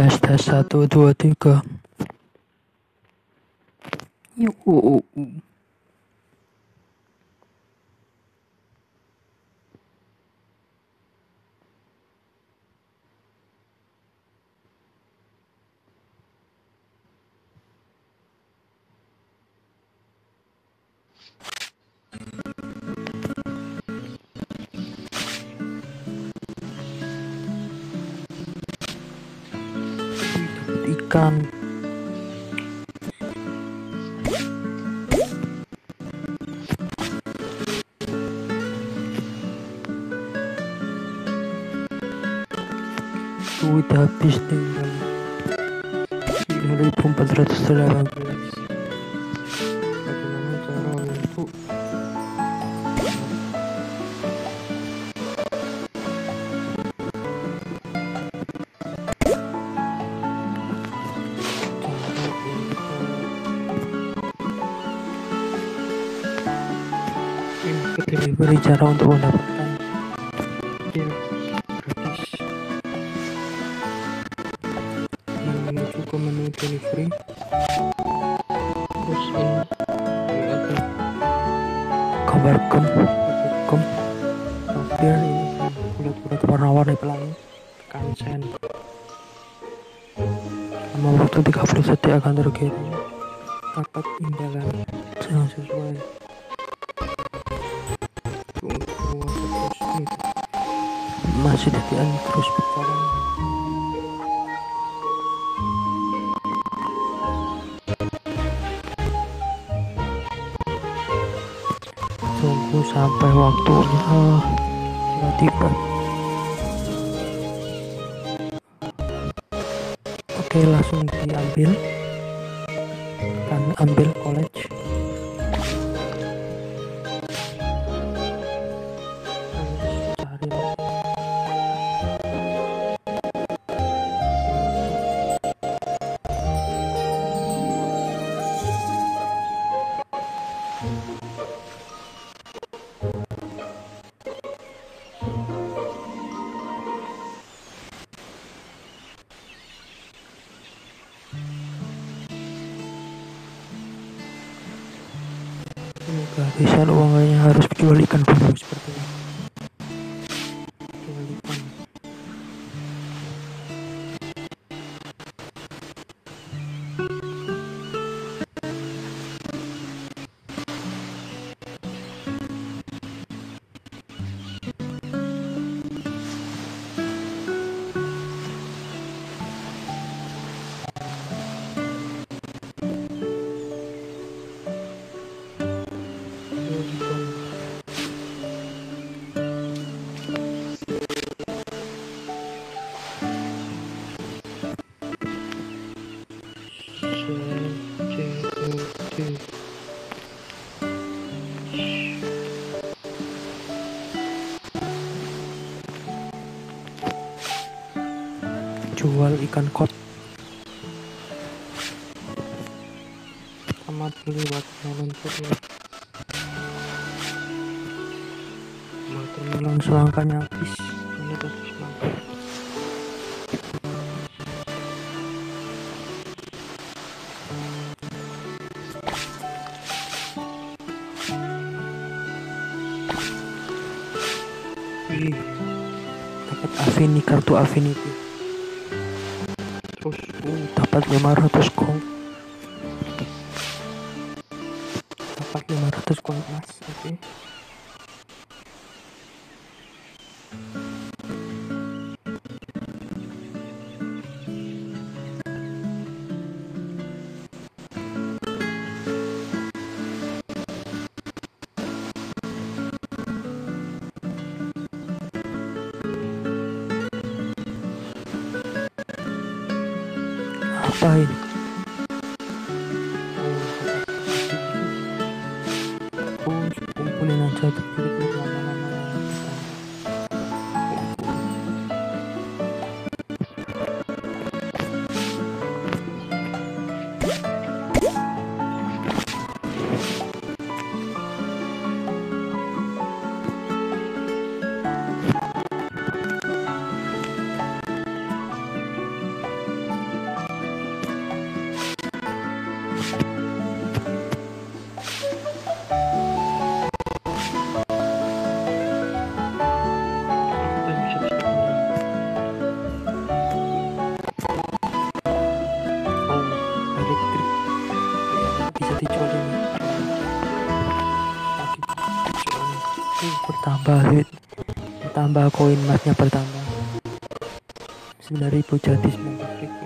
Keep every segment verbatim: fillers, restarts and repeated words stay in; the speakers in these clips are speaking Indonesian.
tes tes satu dua tiga. Yuk. Ikan. Duit habis tinggal sembilan ribu empat ratus delapan belas. Bagaimana cara untuk delivery, cara untuk mendapatkan deal gratis. Menuju ke menu delivery, terus ini ada gambar gem gem tampil ini bulat-bulat warna-warni pelangi, tekan send. Selama waktu tiga puluh detik akan terkirim dapat imbalan yang sesuai. Masih titian terus berjalan. Tunggu sampai waktunya sudah tiba. Oke, langsung diambil kan, ambil college. Kehabisan uangnya, harus jual ikan dulu seperti ini. Jual ikan. Jual ikan kot. Amat beli watermelon putih. Watermelon selangkanya habis. Ini tuh selangkah. Ih, dapat Affinity, kartu Affinity. Terus uh, dapat lima ratus gold. Dapat lima ratus gold mas. Oke. Okay. Apa ini? Oh, kumpulin aja dulu lama-lama. bertambah, duit bertambah, koin emasnya bertambah. Sembilan ribu jadi sembilan belas ribu.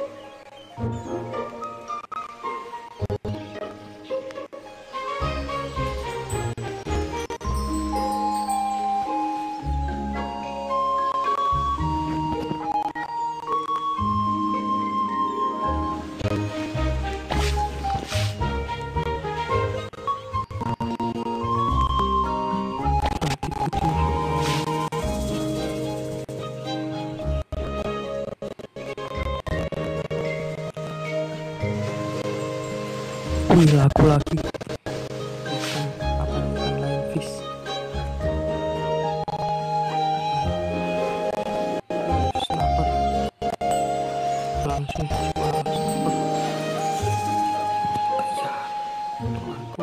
Wih, lagu lagi. Ikan apa ikan lain fish. Snapper. Langsung suara snapper. Ayah, lagu.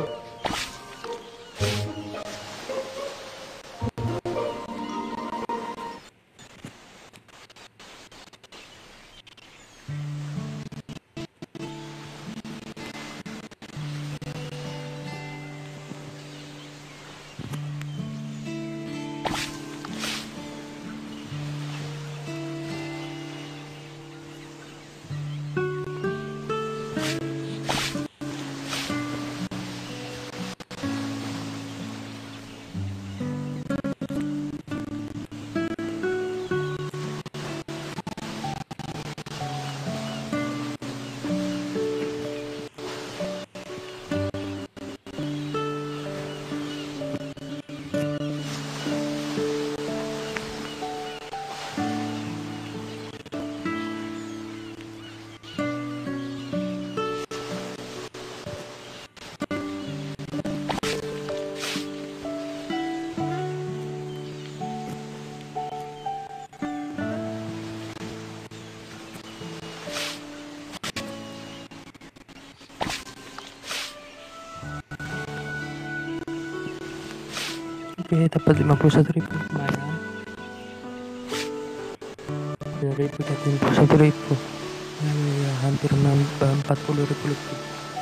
Oke, dapat lima puluh satu ribu, lumayan. Dua ribu jadi lima puluh satu ribu. Ya, hampir nambah empat puluh ribu lebih.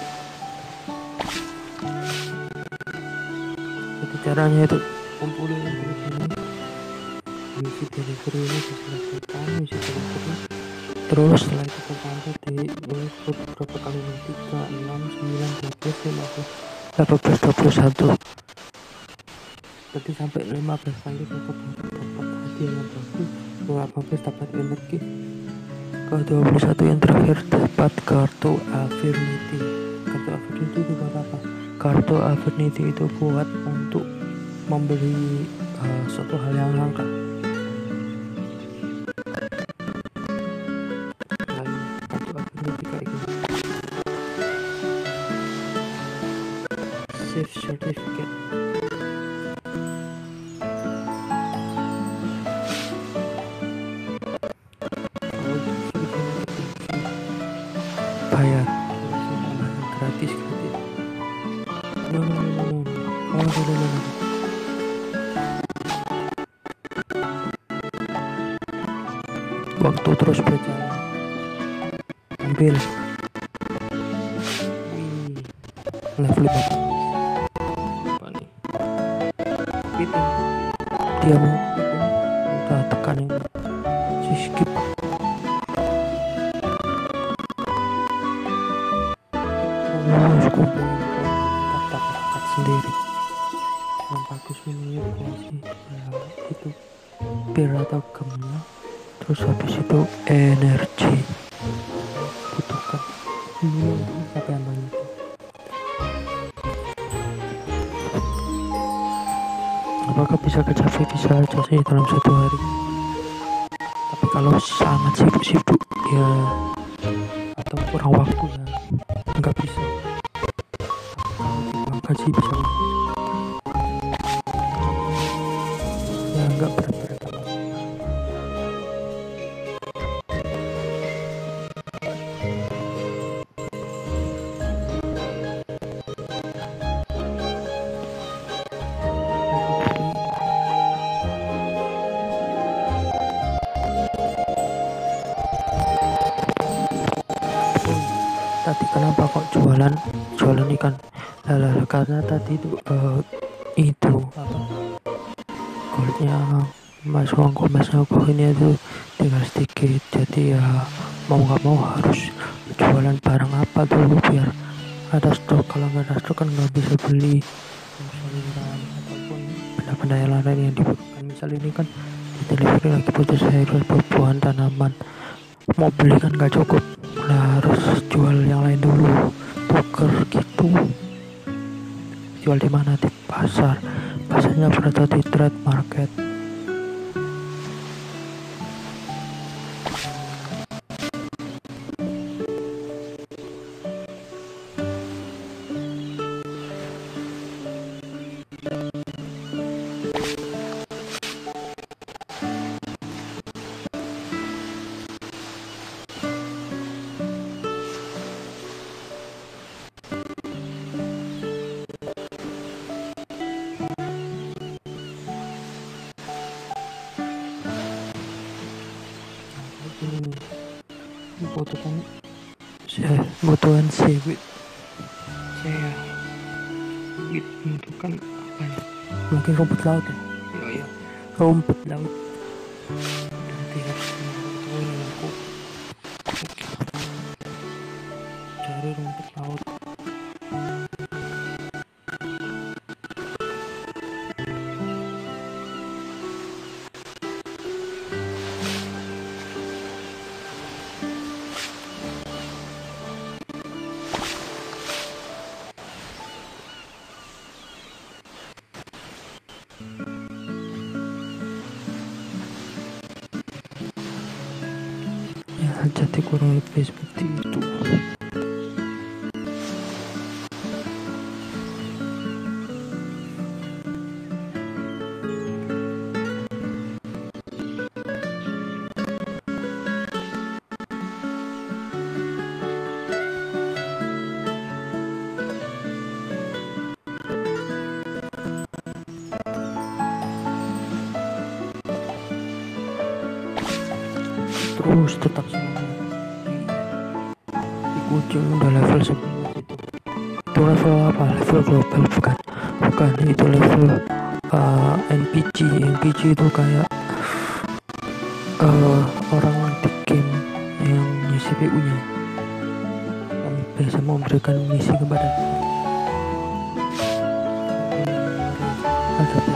Jadi caranya itu kumpulin di sini. Misi delivery ini diselesaikan, misi delivery. Terus setelah itu terpantau di input berapa kali tiga, enam, sembilan, dua belas, lima belas, delapan belas, dua puluh satu. Berarti sampai lima belas kali dapat dapat hadiah yang bagus. delapan belas dapat energi. Ke dua puluh satu yang terakhir dapat kartu Affinity. Kartu Affinity itu buat apa? Kartu Affinity itu buat untuk membeli uh, suatu hal yang langka. Kartu Affinity kayak gini. Save certificate. Bayar gratis gratis no no no no no oh no no no no waktu terus berjalan. Ambil. Wih, level lima apa nih? Itu dia mau udah tekan ini si skip. Harus kumpulin kata-kata sendiri yang bagus manipulasi ya, itu bir atau gemnya. Terus habis itu energi butuhkan ini apa yang banyak. Apakah bisa kecapai? Bisa aja sih dalam satu hari, tapi kalau sangat sibuk-sibuk ya atau kurang waktu ya nggak bisa. Gaji bisa ya nggak berat-berat amat. Tadi kenapa kok jualan jualan ikan? Lah, karena tadi itu uh, itu apa goalnya Mas Wongko Mas Wongko ini tuh tinggal sedikit, jadi ya mau nggak mau harus jualan barang apa dulu biar ada stok. Kalau nggak ada stok kan nggak bisa beli sayuran ataupun benda-benda yang lain yang dibutuhkan. Misal ini kan di delivery lagi butuh sayuran, buah-buahan, tanaman, mau beli kan nggak cukup, nah harus jual yang lain dulu, tuker gitu. Jual di mana? Di pasar. Pasarnya berada di trade market. Butuhkan saya butuhan seaweed, saya seaweed membutuhkan apa ya, mungkin rumput laut ya. Iya iya, rumput laut. Nanti harus mengetahui aku cari rumput laut. Ya, jadi kurang lebih seperti itu. Terus tetap semangat. Di kucing udah level sebelumnya itu. Itu level apa? Level global bukan? Bukan, itu level uh, N P C. N P C itu kayak uh, orang di game yang C P U-nya biasa memberikan misi kepada ada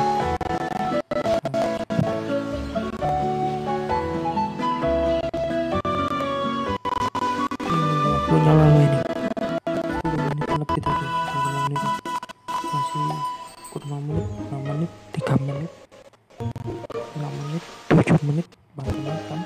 punya lama ini sepuluh menit lebih tadi, sepuluh menit masih kurang menit, enam menit, tiga menit, enam menit, tujuh menit, macam-macam.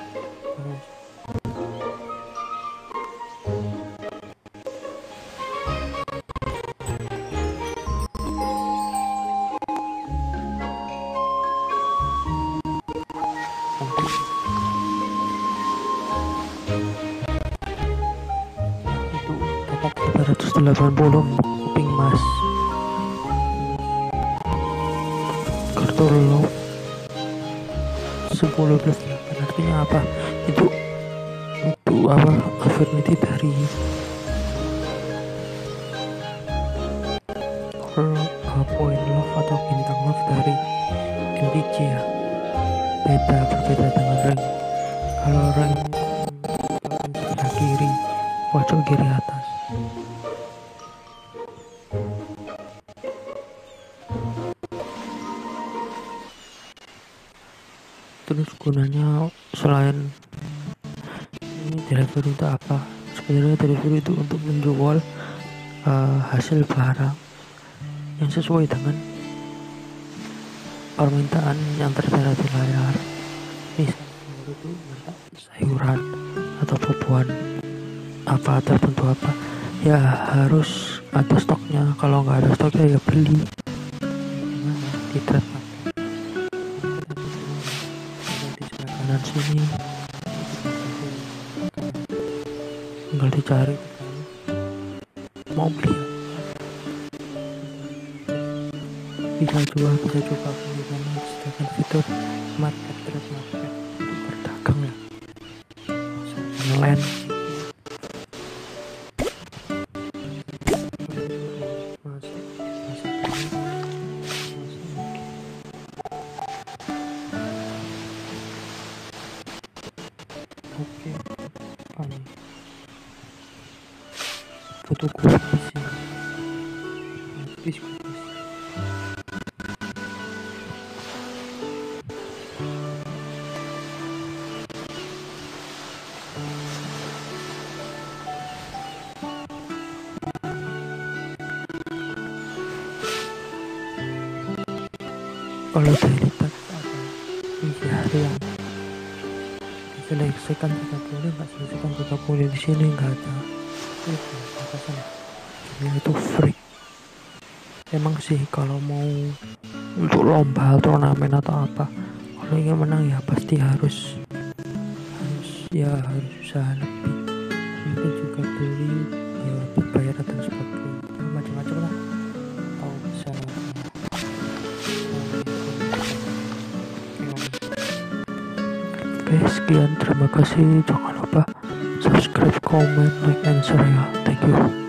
Itu dapat tiga ratus delapan puluh kuping emas. Kartu love sepuluh plus delapan artinya apa? Itu itu apa? Affinity dari uh, poin love atau bintang love dari N P C ya. Beda berbeda dengan rank. Kalau rank sebelah kiri, pojok kiri atas. Terus gunanya selain ini delivery itu apa? Sebenarnya delivery itu untuk menjual uh, hasil barang yang sesuai dengan permintaan yang tertera di layar. Misalnya itu minta sayuran atau buah-buahan apa ataupun buah apa, ya harus ada stoknya. Kalau nggak ada stoknya ya beli di trade market. Di sebelah kanan sini tinggal dicari mau beli bisa jual, bisa juga menggunakan sedangkan fitur market, trade market untuk berdagang ya, online. oke Ani fotokopi sih habis habis kalau daily task apa isi harian selesaikan tiga puluh nggak selesaikan tiga puluh di sini nggak ada itu batasan ya itu free emang sih kalau mau untuk lomba turnamen atau apa kalau ingin menang ya pasti harus harus ya harus usaha lebih mungkin juga beli ya berbayar dan sebagainya ya, macam-macam lah atau bisa oke sekian terima kasih jangan lupa subscribe comment like and share ya thank you